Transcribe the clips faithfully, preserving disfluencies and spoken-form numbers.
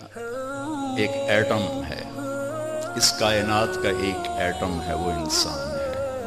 ایک ایٹم ہے، اس کائنات کا ایک ایٹم ہے، وہ انسان ہے۔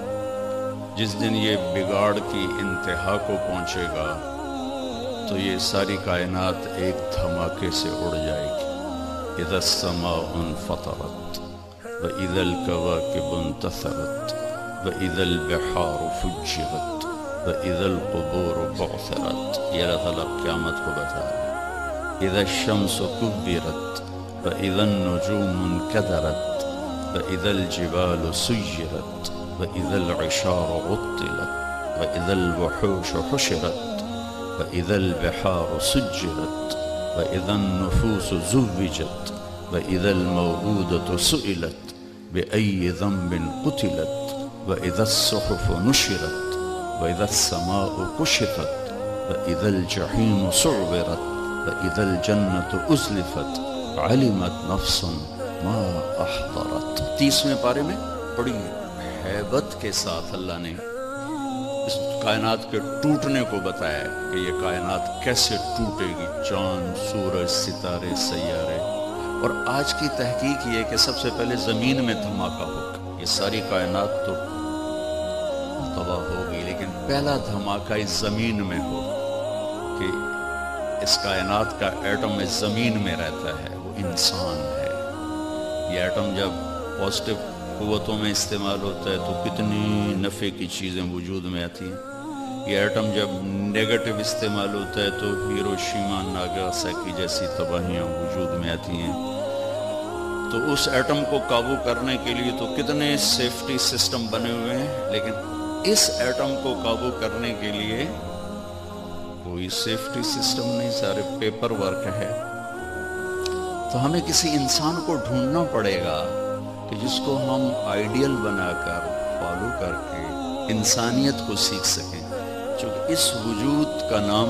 جس دن یہ بگاڑ کی انتہا کو پہنچے گا تو یہ ساری کائنات ایک دھماکے سے اڑ جائے گی۔ اذا السماء انفطرت واذا الكواكب انتثرت واذا البحار فجرت واذا القبور بعثرت۔ یہ اللہ تعالیٰ قیامت کو بتا رہا ہے۔ اذا الشمس كبرت واذا النجوم انكدرت واذا الجبال سيرت واذا العشار عطلت واذا الوحوش حشرت واذا البحار سجرت واذا النفوس زوجت واذا الموءودة سئلت بأي ذنب قتلت واذا الصحف نشرت واذا السماء كشطت واذا الجحيم سعرت واذا الجنة أزلفت علمت نفس ما احضرت۔ تیسویں پارے میں بڑی ہیبت کے ساتھ اللہ نے اس کائنات کے ٹوٹنے کو بتایا کہ یہ کائنات کیسے ٹوٹے گی، چاند، سورج، ستارے، سیارے۔ اور آج کی تحقیق یہ کہ سب سے پہلے زمین میں دھماکہ ہوگا، یہ ساری کائنات تو تباہ ہوگی، لیکن پہلا دھماکہ اس زمین میں ہو کہ اس کائنات کا ایٹم اس زمین میں رہتا ہے، وہ انسان ہے۔ یہ ایٹم جب پازیٹیو قوتوں میں استعمال ہوتا ہے تو کتنی نفع کی چیزیں وجود میں آتی ہیں۔ یہ ایٹم جب نیگیٹو استعمال ہوتا ہے تو ہیروشیما، ناگاساکی جیسی تباہیاں وجود میں آتی ہیں۔ تو اس ایٹم کو قابو کرنے کے لیے تو کتنے سیفٹی سسٹم بنے ہوئے ہیں، لیکن اس ایٹم کو قابو کرنے کے لیے کوئی سیفٹی سسٹم نہیں، سارے پیپر ورک ہے۔ تو ہمیں کسی انسان کو ڈھونڈنا پڑے گا کہ جس کو ہم آئیڈیل بنا کر فالو کر کے انسانیت کو سیکھ سکیں، چونکہ اس وجود کا نام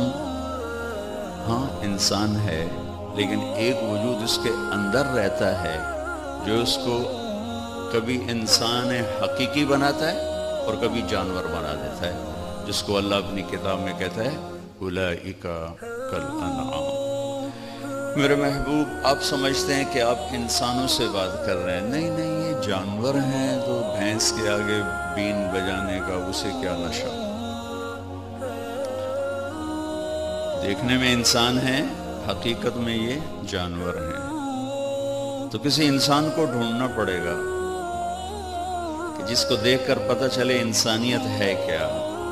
ہاں انسان ہے، لیکن ایک وجود اس کے اندر رہتا ہے جو اس کو کبھی انسان حقیقی بناتا ہے اور کبھی جانور بنا دیتا ہے، جس کو اللہ اپنی کتاب میں کہتا ہے اولئک کالانعام۔ میرے محبوب، آپ سمجھتے ہیں کہ آپ انسانوں سے بات کر رہے ہیں، نہیں نہیں، یہ جانور ہیں، تو بھینس کے آگے بین بجانے کا اسے کیا نشہ؟ دیکھنے میں انسان ہیں، حقیقت میں یہ جانور ہیں۔ تو کسی انسان کو ڈھونڈنا پڑے گا کہ جس کو دیکھ کر پتہ چلے انسانیت ہے کیا۔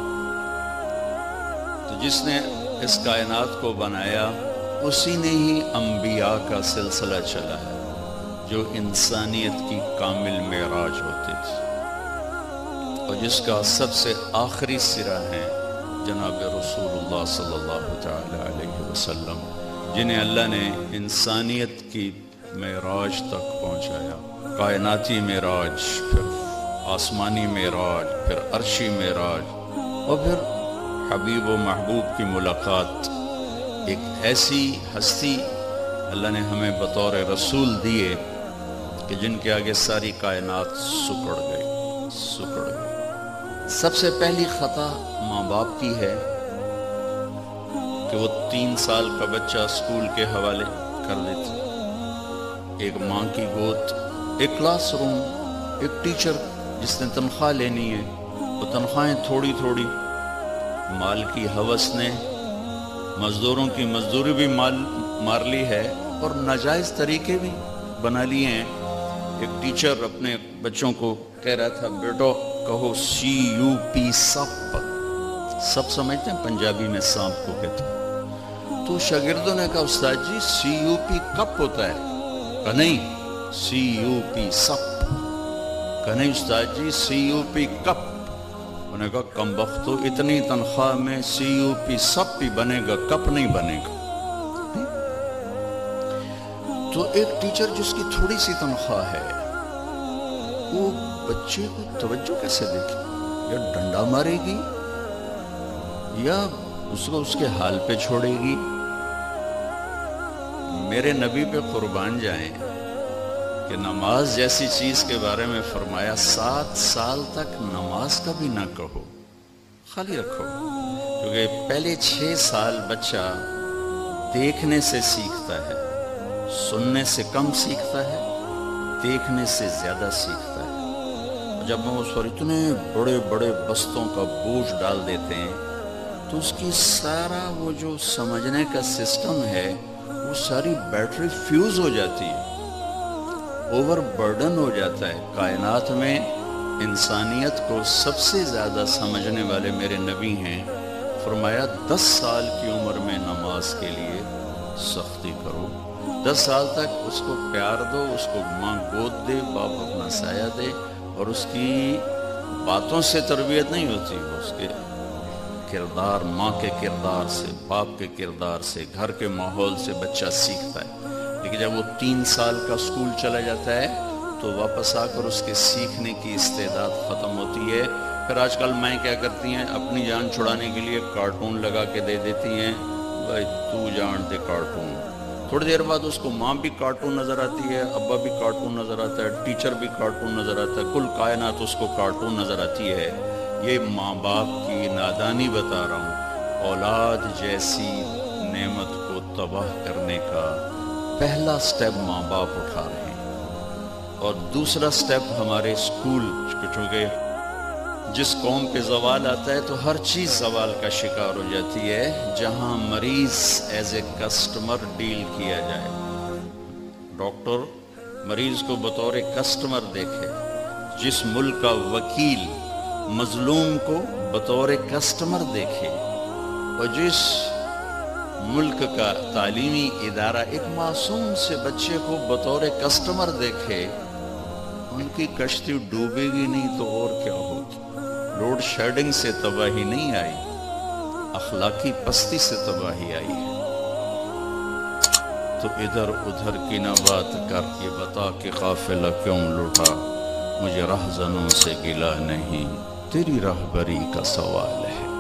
تو جس نے اس کائنات کو بنایا اسی نے ہی انبیاء کا سلسلہ چلا ہے، جو انسانیت کی کامل معراج ہوتے تھے، اور جس کا سب سے آخری سرا ہے جناب رسول اللہ صلی اللہ تعالی علیہ وسلم، جنہیں اللہ نے انسانیت کی معراج تک پہنچایا۔ کائناتی معراج، پھر آسمانی معراج، پھر عرشی معراج، اور پھر حبیب و محبوب کی ملاقات۔ ایک ایسی ہستی اللہ نے ہمیں بطور رسول دیے کہ جن کے آگے ساری کائنات سکڑ گئی سکڑ گئی سب سے پہلی خطا ماں باپ کی ہے کہ وہ تین سال کا بچہ اسکول کے حوالے کر دیتے۔ ایک ماں کی گود، ایک کلاس روم، ایک ٹیچر جس نے تنخواہ لینی ہے، وہ تنخواہیں تھوڑی تھوڑی، مال کی ہوس نے مزدوروں کی مزدوری بھی مال مار لی ہے اور ناجائز طریقے بھی بنا لیے ہیں۔ ایک ٹیچر اپنے بچوں کو کہہ رہا تھا، بیٹو کہو سی یو پی سپ، سب سمجھتے ہیں پنجابی میں سانپ کو کہتے ہیں۔ تو شاگردوں نے کہا استاد جی سی یو پی کپ ہوتا ہے؟ کہا نہیں، سی یو پی سپ۔ کہا نہیں استاد جی سی یو پی کپ۔ انہوں نے کہا کم بختو، اتنی تنخواہ میں سی یو پی سب بھی بنے گا، کپ نہیں بنے گا۔ تو ایک ٹیچر جس کی تھوڑی سی تنخواہ ہے، وہ بچے کو توجہ کیسے دے گی؟ یا ڈنڈا مارے گی یا اس کو اس کے حال پہ چھوڑے گی؟ میرے نبی پہ قربان جائیں کہ نماز جیسی چیز کے بارے میں فرمایا سات سال تک نماز کا بھی نہ کہو، خالی رکھو، کیونکہ پہلے چھ سال بچہ دیکھنے سے سیکھتا ہے، سننے سے کم سیکھتا ہے، دیکھنے سے زیادہ سیکھتا ہے۔ جب ہم اس پر اتنے بڑے بڑے بستوں کا بوجھ ڈال دیتے ہیں تو اس کی سارا وہ جو سمجھنے کا سسٹم ہے وہ ساری بیٹری فیوز ہو جاتی ہے، اوور برڈن ہو جاتا ہے۔ کائنات میں انسانیت کو سب سے زیادہ سمجھنے والے میرے نبی ہیں، فرمایا دس سال کی عمر میں نماز کے لیے سختی کرو، دس سال تک اس کو پیار دو، اس کو ماں گود دے، باپ اپنا سایہ دے، اور اس کی باتوں سے تربیت نہیں ہوتی، اس کے کردار، ماں کے کردار سے، باپ کے کردار سے، گھر کے ماحول سے بچہ سیکھتا ہے۔ لیکن جب وہ تین سال کا اسکول چلا جاتا ہے تو واپس آ کر اس کے سیکھنے کی استعداد ختم ہوتی ہے۔ پھر آج کل مائیں کیا کرتی ہیں، اپنی جان چھڑانے کے لیے کارٹون لگا کے دے دیتی ہیں، بھائی تو جان دے کارٹون۔ تھوڑی دیر بعد اس کو ماں بھی کارٹون نظر آتی ہے، ابا بھی کارٹون نظر آتا ہے، ٹیچر بھی کارٹون نظر آتا ہے، کل کائنات اس کو کارٹون نظر آتی ہے۔ یہ ماں باپ کی نادانی بتا رہا ہوں، اولاد جیسی نعمت کو تباہ کرنے کا پہلا سٹیپ ماں باپ اٹھا رہے ہیں، اور دوسرا سٹیپ ہمارے اسکول، چونکہ جس قوم پہ زوال آتا ہے تو ہر چیز زوال کا شکار ہو جاتی ہے۔ جہاں مریض ایز اے کسٹمر ڈیل کیا جائے، ڈاکٹر مریض کو بطور کسٹمر دیکھے، جس ملک کا وکیل مظلوم کو بطور کسٹمر دیکھے، اور جس ملک کا تعلیمی ادارہ ایک معصوم سے بچے کو بطور کسٹمر دیکھے، ان کی کشتی ڈوبے گی نہیں تو اور کیا ہوگی۔ لوڈ شیڈنگ سے تباہی نہیں آئی، اخلاقی پستی سے تباہی آئی ہے۔ تو ادھر ادھر کی نہ بات کر کے بتا کہ قافلہ کیوں لوٹا، مجھے رہزنوں سے گلہ نہیں، تیری راہبری کا سوال ہے۔